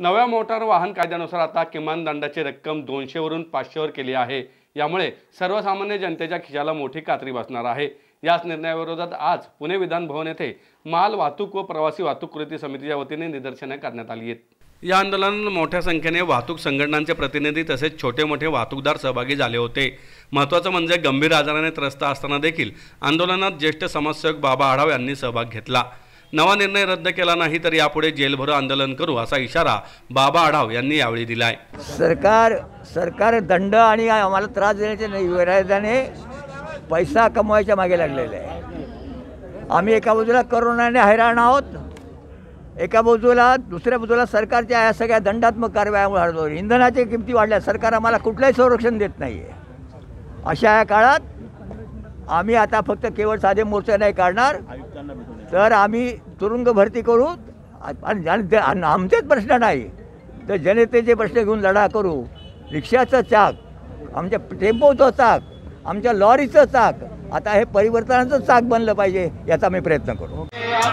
नव्या मोटार वाहन कायद्यानुसार आता किमान दंडाची रक्कम 200 वरून 500 वर केली आहे। यामुळे सर्वसामान्य जनतेच्या खिशाला मोठी कात्री बसणार आहे। याच निर्णयाविरोधात आज पुणे विधान भवन येथे माल वाहतूक व प्रवासी वाहतूक कृती समितीच्या वतीने निदर्शने करण्यात आली आहेत। या आंदोलनात मोठ्या संख्येने वाहतूक संघटनांचे प्रतिनिधी तसेच छोटे मोठे वाहतूकदार सहभागी झाले होते। महत्त्वाचं म्हणजे गंभीर आजाराने त्रस्त असताना देखील आंदोलनात ज्येष्ठ समाजसेवक बाबा आढाव यांनी सहभाग घेतला। नवा निर्णय रद्द केला नाही तर यापुढे जेलभरो आंदोलन करू असा इशारा बाबा आढाव यांनी यावेळी दिलाय। सरकार दंड आणि आम्हाला त्रास देण्याच्या विरोधाने पैसा कमवायच्या मागे लागलेला आहे। आम्ही एका बाजूला कोरोनाने हैराण आहोत, एका बाजूला दुसऱ्या बाजूला सरकारच्या या सगळ्या दंडात्मक कारवायामुळे इंधनाच्या किमती वाढल्या, सरकार आम्हाला कुठलंही संरक्षण देत नाही आहे। अशा या काळात आम्ही आता फक्त केवळ साधे मोर्चे नाही काढणार, तर आम्ही तुरुंग भरती करू आणि आमचेच प्रश्न नाही तर जनतेचे प्रश्न घेऊन लढा करू। रिक्षाचं चाक, आमच्या टेम्पोचं चाक, आमच्या लॉरीचं चाक आता हे परिवर्तनाचं चाक बनलं पाहिजे, याचा आम्ही प्रयत्न करू।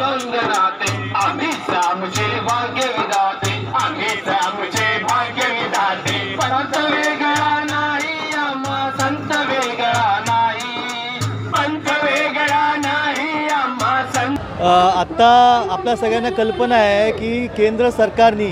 आता आपल्या सगळ्यांना कल्पना आहे की केंद्र सरकारने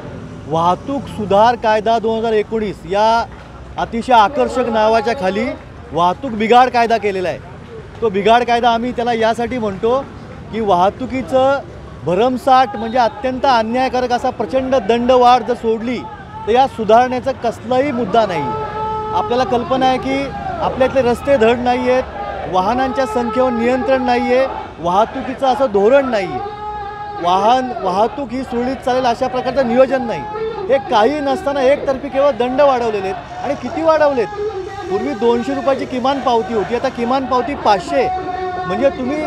वाहतूक सुधार कायदा 2019 या अतिशय आकर्षक नावाच्या खाली वाहतूक बिघाड कायदा केलेला आहे। तो बिघाड कायदा आम्ही त्याला यासाठी म्हणतो की वाहतुकीचं भरमसाठ म्हणजे अत्यंत अन्यायकारक असा प्रचंड दंडवाढ जर सोडली तर या सुधारण्याचा कसलाही मुद्दा नाही। आपल्याला कल्पना आहे की आपल्यातले रस्ते धड नाही आहेत, वाहनांच्या संख्येवर नियंत्रण नाही आहे, वाहतुकीचं असं धोरण नाही आहे, वाहतूक ही सुरळीत चालेल अशा प्रकारचं नियोजन नाही। हे काही नसताना एकतर्फी केवळ दंड वाढवलेले आहेत आणि किती वाढवलेत? पूर्वी 200 रुपयाची किमान पावती होती, आता किमान पावती 500, म्हणजे तुम्ही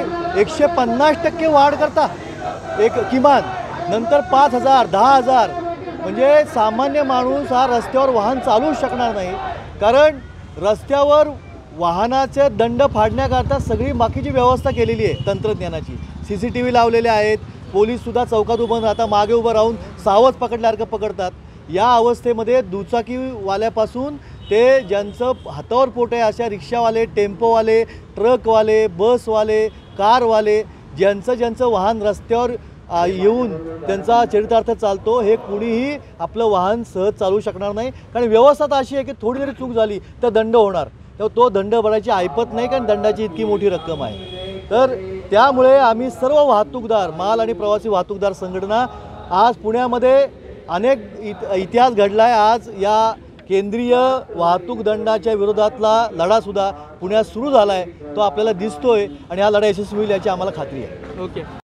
150% वाढ करता एक किमान, नंतर 5000 10,000, म्हणजे सामान्य माणूस हा रस्त्यावर वाहन चालवू शकणार नाही। कारण रस्त्यावर वाहनाचे दंड फाडण्याकरता सगळी बाकीची व्यवस्था केलेली आहे तंत्रज्ञानाची। CCTV लावलेले आहेत, पोलीससुद्धा चौकात उभं राहता, मागे उभं राहून सावध पकडल्यासारखं पकडतात। या अवस्थेमध्ये दुचाकीवाल्यापासून ते ज्यांचं हातावर पोट आहे अशा रिक्षावाले, टेम्पोवाले, ट्रकवाले, बसवाले, कारवाले, ज्यांचं वाहन रस्त्यावर येऊन त्यांचा चरितार्थ चालतो, हे कुणीही आपलं वाहन सहज चालवू शकणार नाही। कारण व्यवस्था तर अशी आहे की थोडी जरी चूक झाली तर दंड होणार, तर तो दंड भरायची ऐपत नाही, कारण दंडाची इतकी मोठी रक्कम आहे। तर त्यामुळे आम्ही सर्व वाहतूकदार, माल आणि प्रवासी वाहतूकदार संघटना आज पुण्यामध्ये अनेक इतिहास घडला आहे। आज या केंद्रीय वाहतूक दंडाच्या विरोधातला लढासुद्धा पुण्यात सुरू झाला आहे, तो आपल्याला दिसतोय आणि हा लढा यशस्वी होईल याची आम्हाला खात्री आहे। ओके।